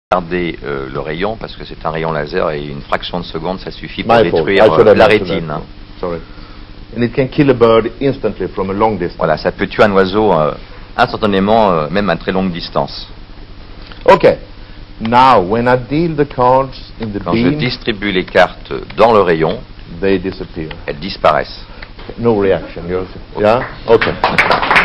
Regarder le rayon parce que c'est un rayon laser et une fraction de seconde ça suffit pour My fault. détruire I should have la mentioned rétine. that. Sorry. And it can kill a bird instantly from a long distance. Voilà, ça peut tuer un oiseau instantanément, même à très longue distance. Okay. Now, when I deal the cards in the Quand je beam, distribue les cartes dans le rayon, they disappear. elles disparaissent. No reaction. Yeah? Okay.